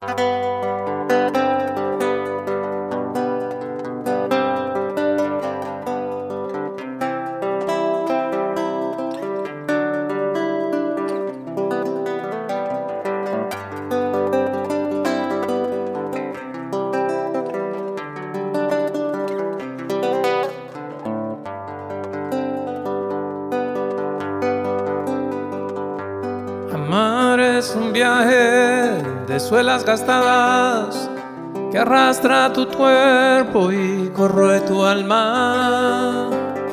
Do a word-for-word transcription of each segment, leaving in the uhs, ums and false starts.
Amar es un viaje de suelas gastadas que arrastra tu cuerpo y corroe tu alma.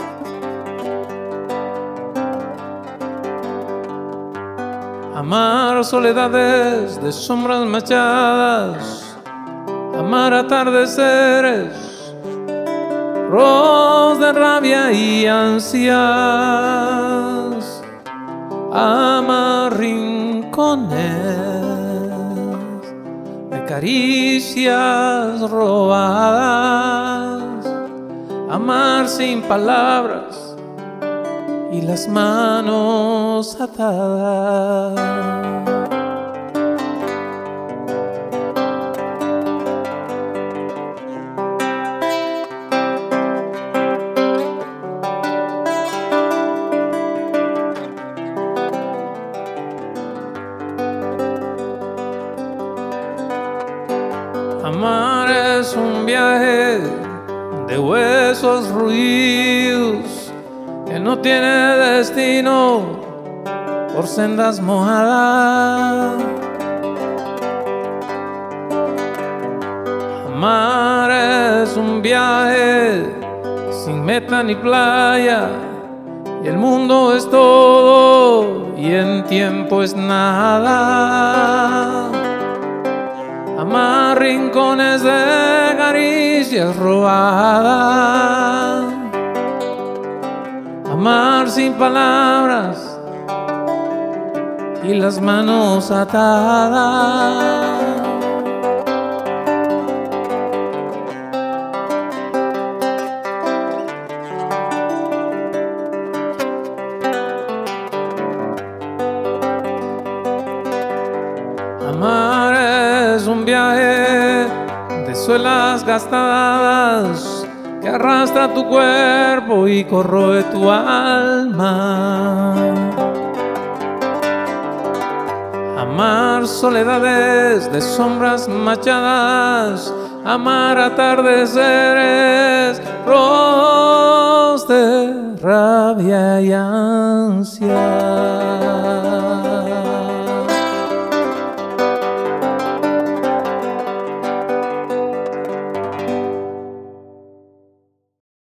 Amar soledades de sombras manchadas, amar atardeceres, rojos de rabia y ansias, amar rincones de caricias robadas, amar sin palabras y las manos atadas. Amar es un viaje de huesos ruidos que no tiene destino por sendas mojadas. Amar es un viaje sin meta ni playa, y el mundo es todo y en tiempo es nada. Amar rincones de caricias robadas, amar sin palabras y las manos atadas. Amar es un viaje de suelas gastadas que arrastra tu cuerpo y corroe tu alma. Amar soledades de sombras manchadas, amar atardeceres rojos de rabia y ansia.